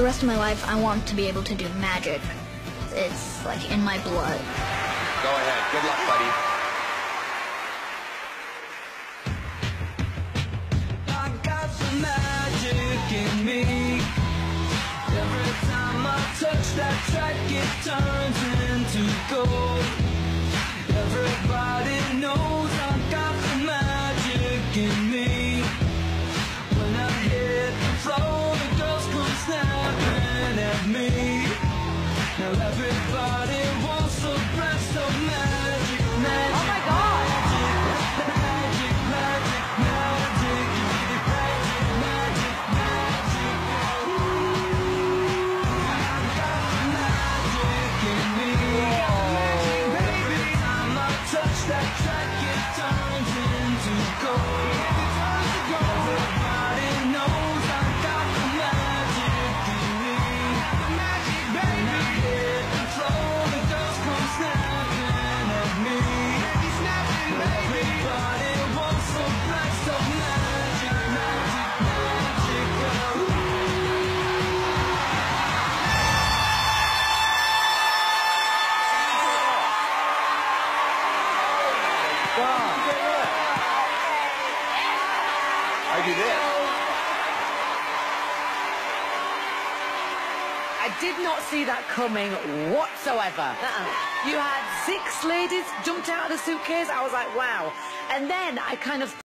the rest of my life, I want to be able to do magic. It's like in my blood. Go ahead. Good luck, buddy. I got some magic in me. Every time I touch that track, it turns into gold. Everybody knows I got the magic in me. When I hit the floor, the girls come snapping at me. Now everybody wants a blast of magic, magic. Oh my God! Magic, magic, magic, magic, magic, magic. I got magic in me. Every time I touch that track, it turns into gold. Everybody knows I got the magic in me. When I hit the floor, the girls come snapping at me. Everybody wants a blast of magic, magic, magic. I do this. I did not see that coming whatsoever. You had 6 ladies jumped out of the suitcase. I was like, wow. And then I kind of